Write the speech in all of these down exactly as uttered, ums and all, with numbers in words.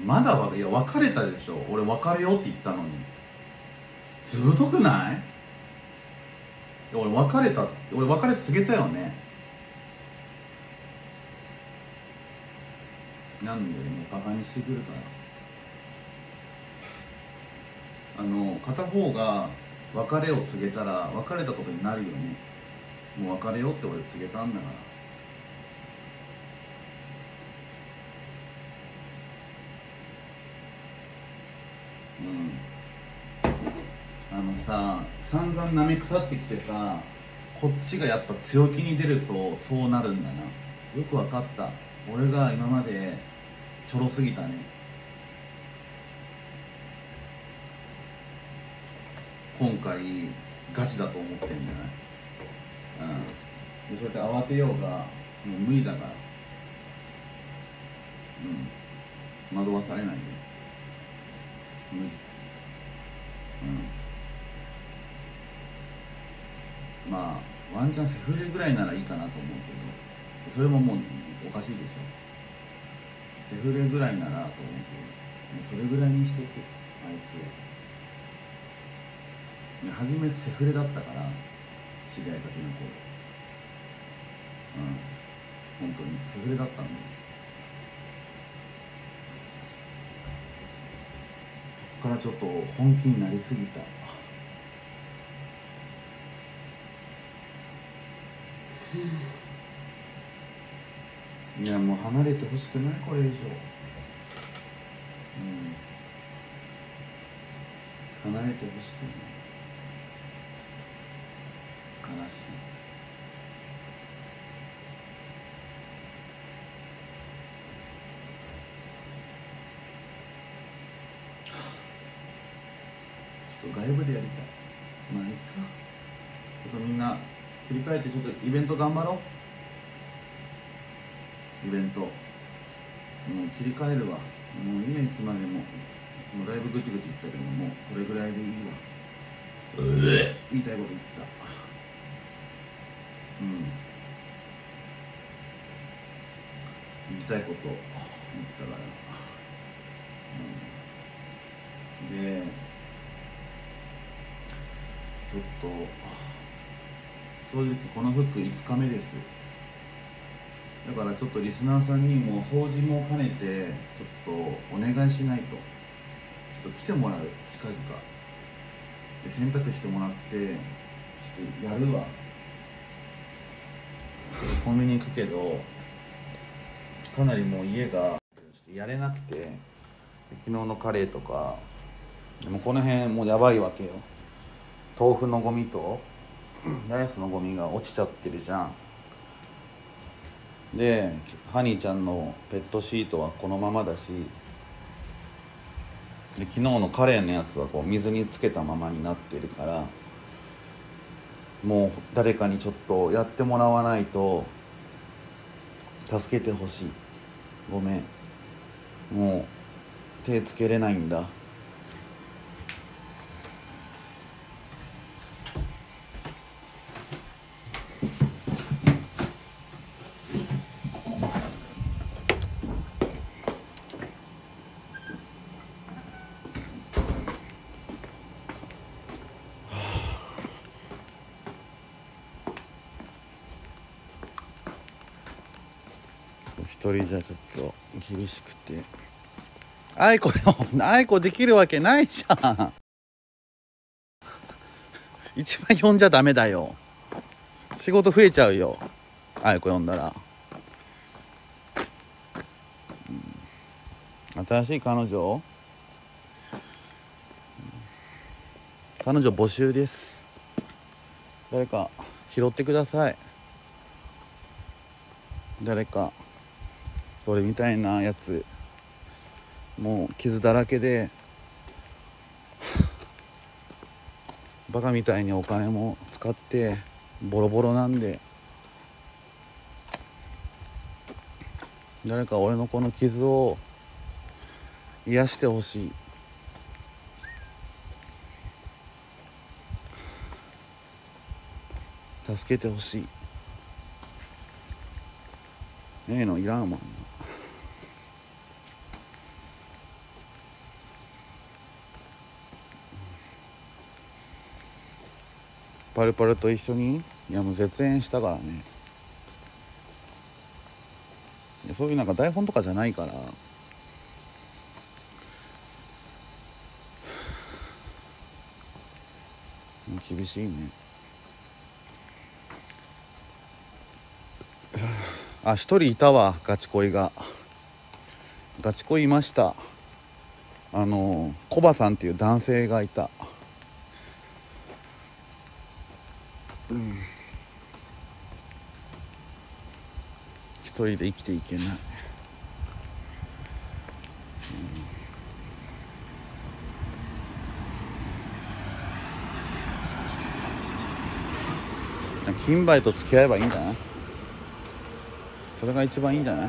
まだわいや別れたでしょ。俺別れようって言ったのに。ずぶとくない？いや俺別れた俺別れ告げたよね。なんでもうバカにしてくるから。あの片方が別れを告げたら別れたことになるよね。もう別れようって俺告げたんだから。うん、あのさ、散々なめ腐ってきてさ、こっちがやっぱ強気に出るとそうなるんだな。よくわかった。俺が今までちょろすぎたね。今回ガチだと思ってんじゃない？うん、でそうやって慌てようがもう無理だから。うん、惑わされないで。無理。うん、まあワンチャンセフレぐらいならいいかなと思うけど、それももうおかしいでしょ。セフレぐらいならと思うけど、もうそれぐらいにしとく。あいついや初めセフレだったから、知り合いたての頃。うん、本当にセフレだったんだよ。そっからちょっと本気になりすぎた。いやもう離れてほしくない、これ以上。うん、離れてほしくない。悲しい。ちょっと外部でやりたい。まあいいか。ちょっとみんな切り替えて、ちょっとイベント頑張ろう。イベントもう切り替えるわ。もういいや、いつまでも。もうだいぶぐちぐち言ったけど、もうこれぐらいでいいわ。言いたいこと言った。うん、言いたいこと言ったから。うん、でちょっと正直この服いつかめです。だからちょっとリスナーさんにも掃除も兼ねてちょっとお願いしないと。ちょっと来てもらう、近々で洗濯してもらって、ちょっとやるわ。コンビニ行くけど、かなりもう家がちょっとやれなくて、昨日のカレーとかでもこの辺もうやばいわけよ。豆腐のゴミとライスのゴミが落ちちゃってるじゃん。でハニーちゃんのペットシートはこのままだし、で昨日のカレーのやつはこう水につけたままになってるから、もう誰かにちょっとやってもらわないと。助けてほしい。ごめん、もう手つけれないんだ。一人じゃちょっと厳しくて。あいこよ、あいこできるわけないじゃん。一番呼んじゃダメだよ。仕事増えちゃうよ、あいこ呼んだら。うん、新しい彼女彼女募集です。誰か拾ってください。誰か俺みたいなやつ、もう傷だらけでバカみたいにお金も使ってボロボロなんで、誰か俺のこの傷を癒してほしい。助けてほしい。ねえのいらんもん。 パルパルと一緒に、いやもう絶縁したからね。いやそういうなんか台本とかじゃないから、もう厳しいね。あ、一人いたわ、ガチ恋が。ガチ恋いました。あのコバさんっていう男性がいた。うん、一人で生きていけない。うん、金梅と付き合えばいいんじゃない？それが一番いいんじゃない？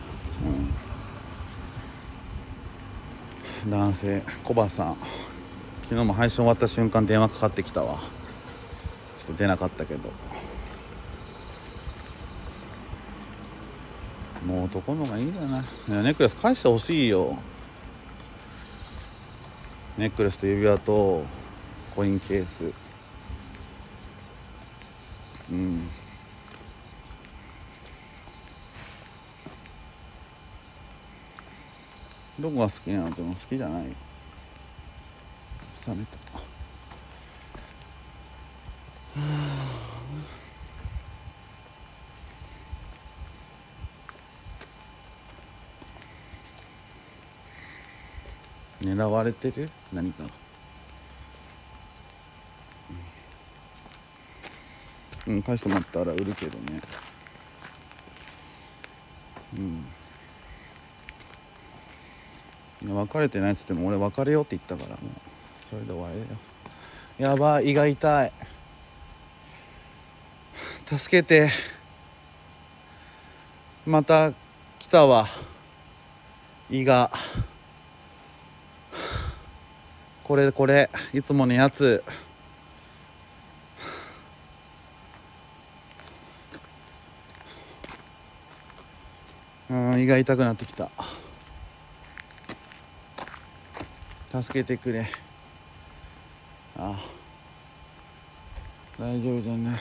うん、男性コバさん、昨日も配信終わった瞬間電話かかってきたわ。ちょっと出なかったけど、もう男の方がいいんじゃない？いやネックレス返してほしいよ。ネックレスと指輪とコインケース。うん、どこが好きなの？でも好きじゃない。冷めた。狙われてる？何か。うん、返してもらったら売るけどね。うん。いや別れてないっつっても俺別れようって言ったから、もうそれで終わりだよ。やばい、胃が痛い。助けて。また来たわ、胃が。これこれいつものやつ。うん、胃が痛くなってきた。助けてくれ。ああ、大丈夫じゃない。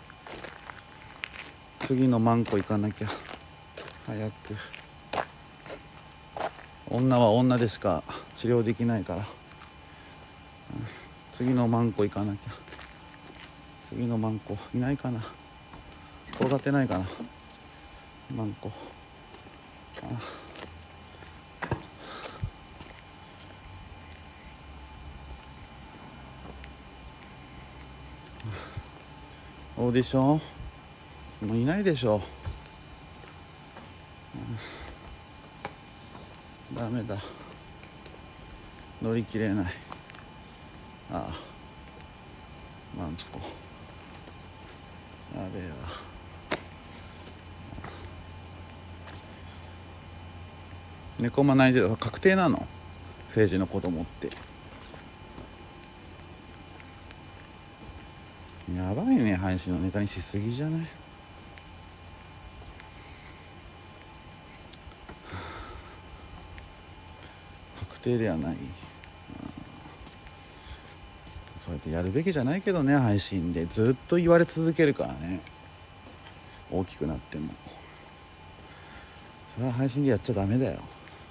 次のマンコ行かなきゃ。早く。女は女でしか治療できないから、うん、次のマンコ行かなきゃ。次のマンコいないかな。転がってないかな、マンコ。ああ、オーディションもういないでしょ。うん、ダメだ、乗り切れない。ああ、マンコやべえわ。猫まないで確定なの？政治の子供って。やばいね、配信のネタにしすぎじゃない？確定ではない。そうやってやるべきじゃないけどね、配信でずっと言われ続けるからね。大きくなってもそれは配信でやっちゃダメだよ。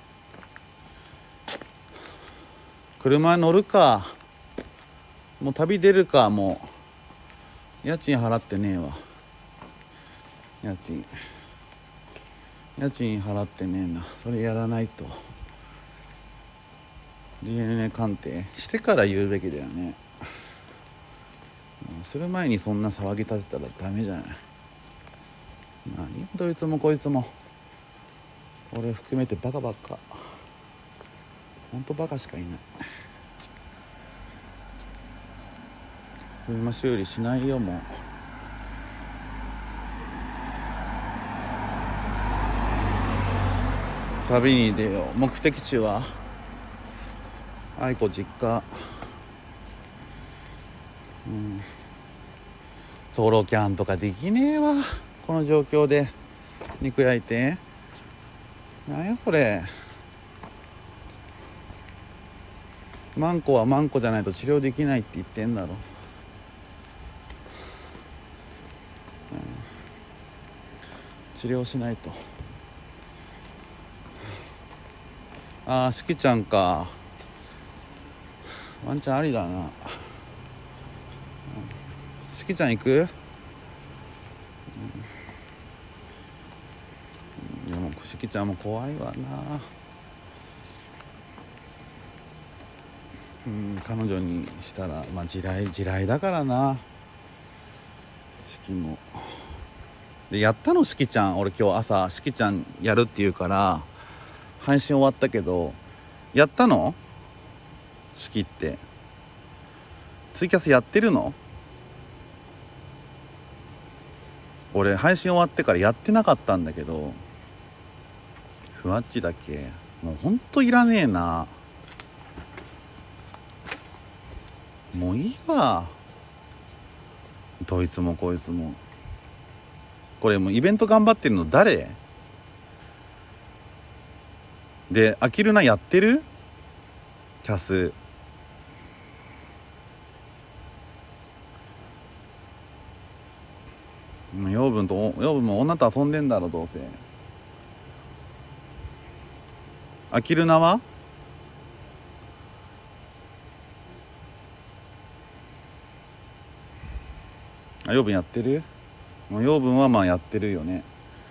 車乗るか、もう旅出るか。もう家賃払ってねえわ。家賃家賃払ってねえな。それやらないと。 ディーエヌエー 鑑定してから言うべきだよね。する前にそんな騒ぎ立てたらダメじゃない。何どいつもこいつも俺含めてバカばっか。ほんとバカしかいない。車修理しないよ、もう。旅に出よう。目的地は愛子実家。うん、ソロキャンとかできねえわ、この状況で。肉焼いて、なんやそれ。マンコはマンコじゃないと治療できないって言ってんだろ。 治療しないと。ああ、しきちゃんか。ワンちゃんありだな。しきちゃん行く？でもしきちゃんも怖いわな。うん、彼女にしたらまあ地雷地雷だからな。しきもでやったの。しきちゃん、俺今日朝しきちゃんやるって言うから配信終わったけど、やったの？しきってツイキャスやってるの？俺配信終わってからやってなかったんだけど。ふわっちだけもうほんといらねえな。もういいわ、どいつもこいつも。これもうイベント頑張ってるの誰で？あきるなやってる？キャス養分と養分も女と遊んでんだろどうせ。あきるなはあ養分やってる？養分はまあやってるよね。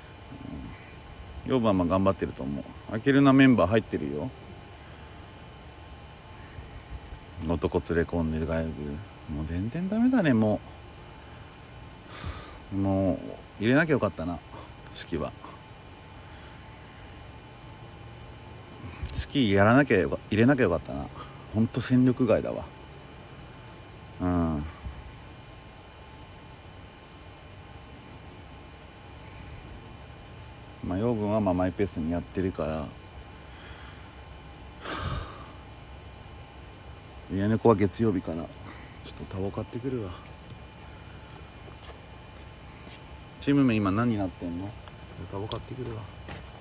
養分はまあ頑張ってると思う。あきるなメンバー入ってるよ。男連れ込んで外部もう全然ダメだね。もうもう入れなきゃよかったな。式は式やらなきゃよか入れなきゃよかったな。ほんと戦力外だわ。うん。まあ養分はまあマイペースにやってるから家猫は月曜日からちょっとタバコ買ってくるわ。チーム名今何になってんの？タバコ買ってくるわ。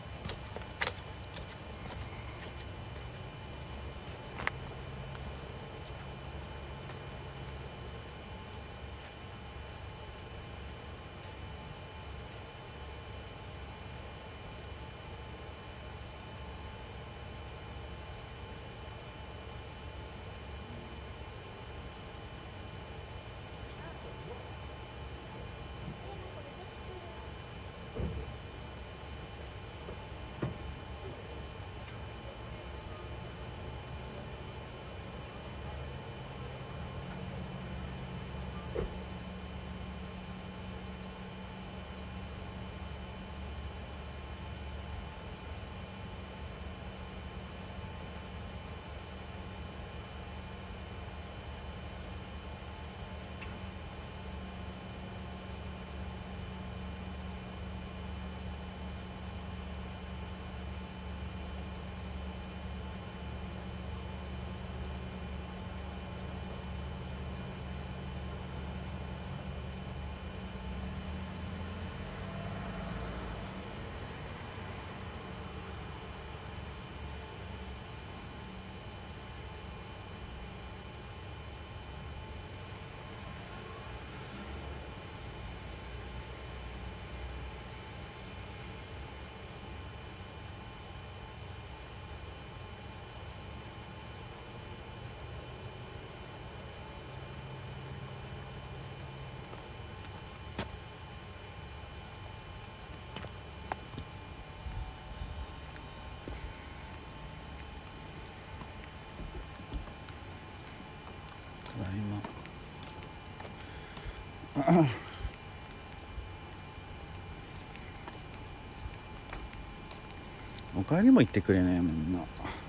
お帰りも言ってくれねえもんな。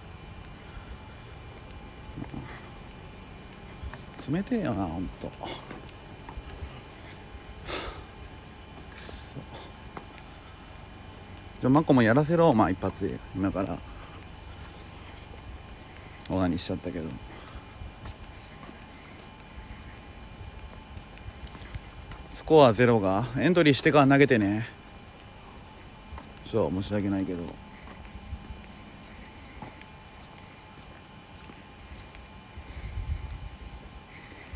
冷てえよなほんと。じゃあマコもやらせろ。まあ一発で今からオナニーしちゃったけど。スコアゼロがエントリーしてから投げてね。そう申し訳ないけど。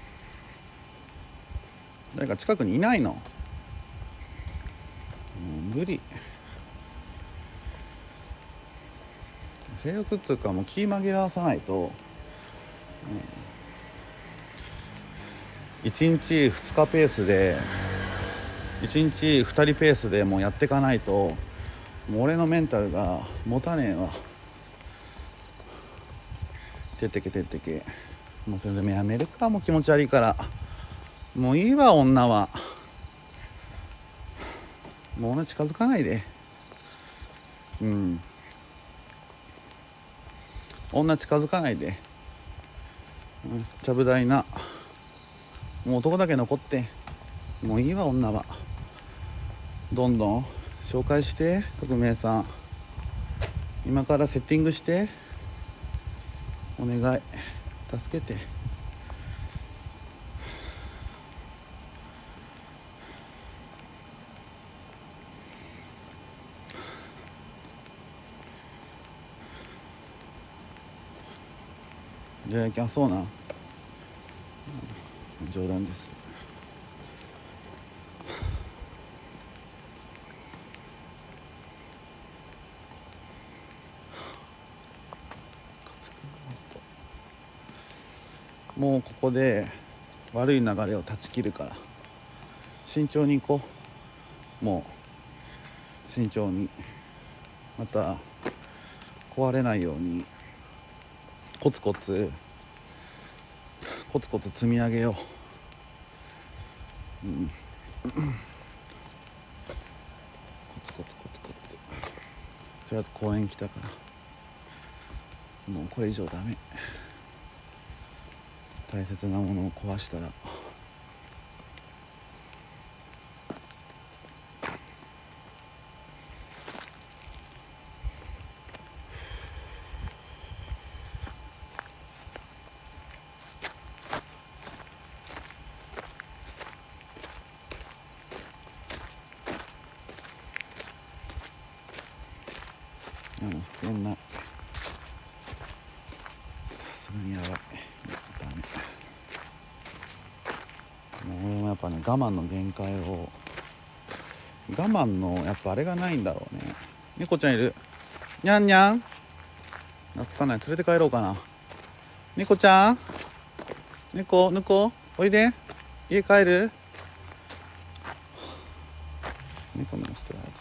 誰か近くにいないの？もう無理。性欲っつうかもう気紛らわさないと、うん、いちにちふつかペースでいちにちふたりペースでもうやっていかないと、もう俺のメンタルが持たねえわ。てってけてってけ。もうそれでもやめるか、もう気持ち悪いから。もういいわ、女は。もう女近づかないで。うん、女近づかないで。うん、ちゃぶ台な。もう男だけ残って。もういいわ、女は。どんどん紹介して、匿名さん。今からセッティングして。お願い、助けて。じゃあ、あ、そうな、うん、冗談です。もうここで悪い流れを断ち切るから、慎重に行こう。もう慎重に、また壊れないようにコツコツコツコツ積み上げよう。うん、コツコツコツコツ。とりあえず公園来たから、もうこれ以上ダメ。大切なものを壊したらあのこんな、さすがにやばい。ダメ。もう俺もやっぱね、我慢の限界を、我慢のやっぱあれがないんだろうね。猫ちゃんいる。にゃんにゃん、懐かない。連れて帰ろうかな。猫ちゃん、猫ぬこおいで、家帰る。猫にも捨てられた。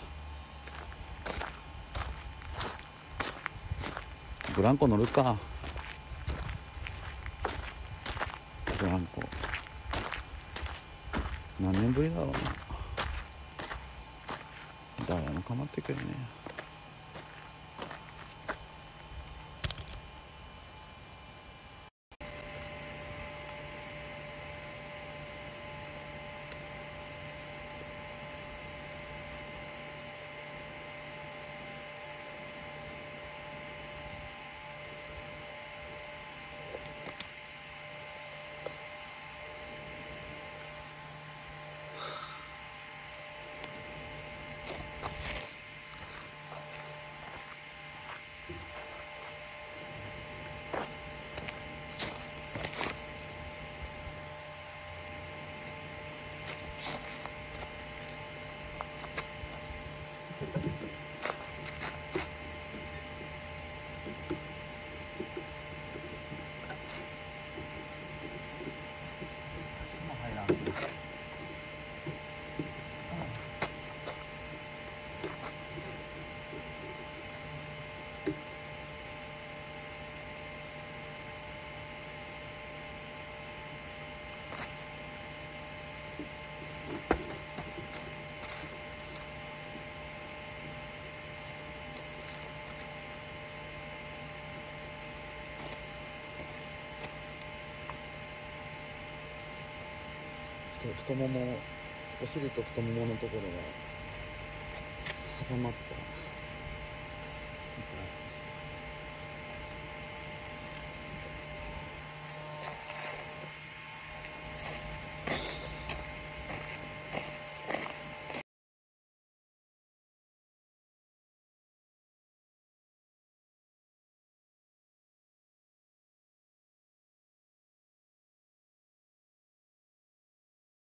ブランコ乗るか。ブランコ何年ぶりだろうな。誰も構ってくれねえ。太もも、お尻と太もものところが挟まった。